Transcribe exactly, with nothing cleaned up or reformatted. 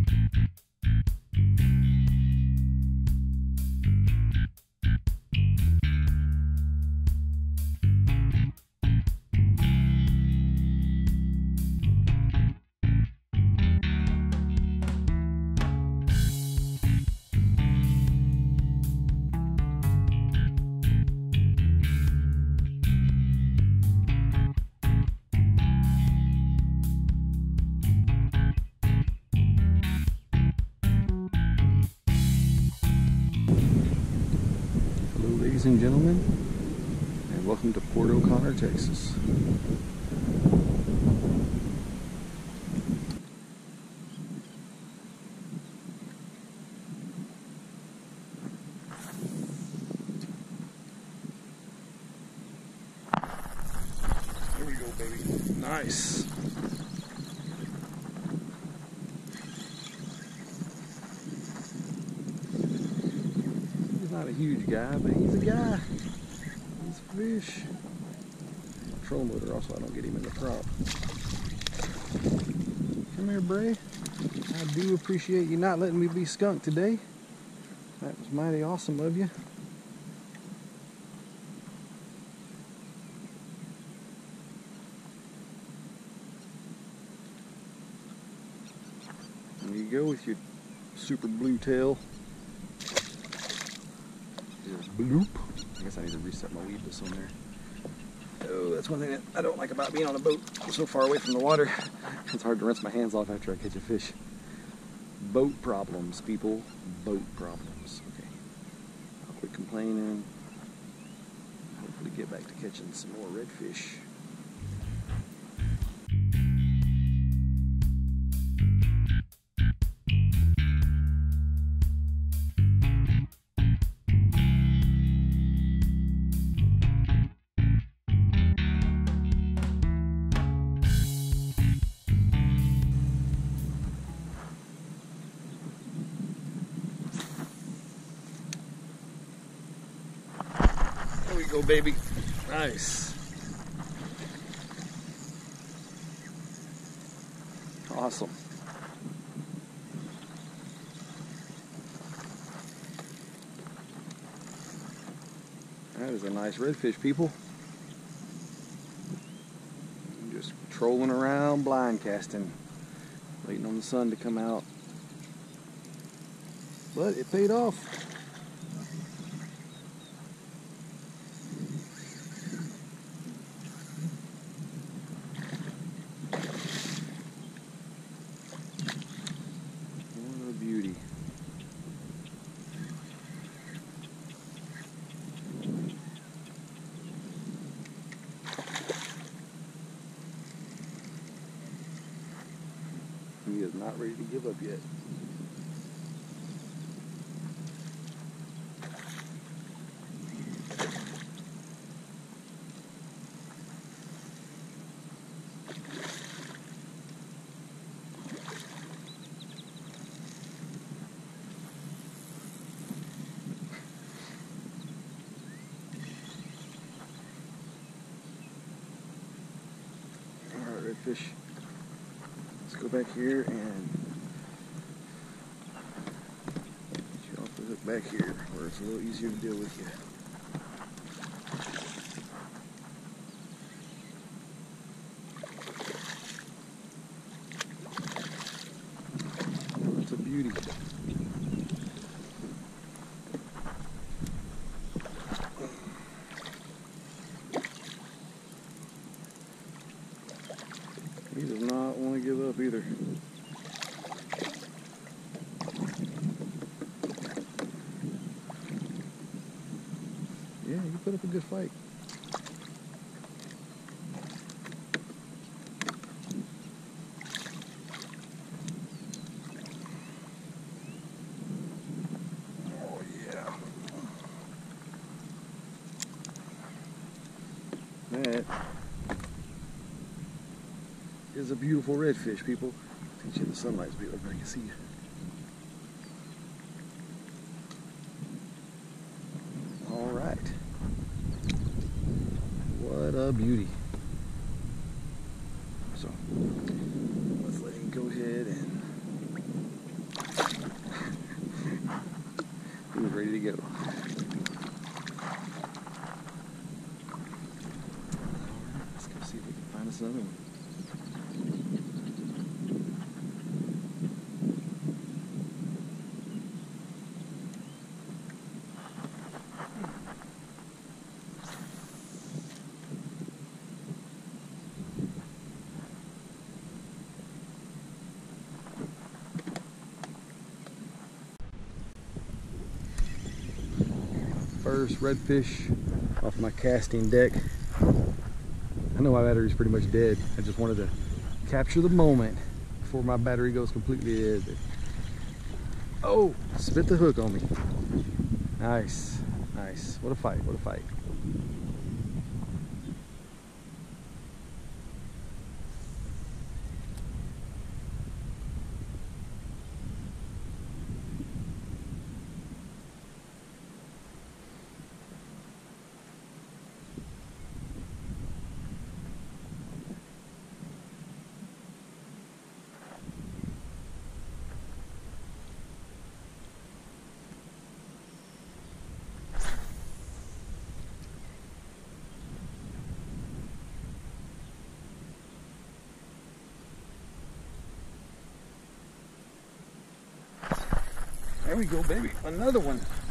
Ladies and gentlemen, and welcome to Port O'Connor, Texas. There we go, baby. Nice. Not a huge guy, but he's a guy. He's a fish. Troll motor also, I don't get him in the prop. Come here, Bray. I do appreciate you not letting me be skunked today. That was mighty awesome of you. There you go with your super blue tail. Bloop. I guess I need to reset my weedless on there. Oh, that's one thing that I don't like about being on a boat so far away from the water. It's hard to rinse my hands off after I catch a fish. Boat problems, people. Boat problems. Okay. I'll quit complaining. Hopefully get back to catching some more redfish. There we go, baby. Nice. Awesome. That is a nice redfish, people. I'm just trolling around, blind casting, waiting on the sun to come out. But it paid off. Beauty. He is not ready to give up yet. Redfish. Let's go back here and get you off the hook back here where it's a little easier to deal with you. Oh, that's a beauty. He does not want to give up either. Yeah, you put up a good fight. Oh yeah. That is a beautiful redfish, people. Teach you in the sunlight so everybody can see you. All right. What a beauty. So let's let him go ahead and ready to go. Let's go see if we can find us another one. First redfish off my casting deck. I know my battery's pretty much dead. I just wanted to capture the moment before my battery goes completely dead. Oh, spit the hook on me. Nice, nice. What a fight, what a fight. There we go, baby. Another one.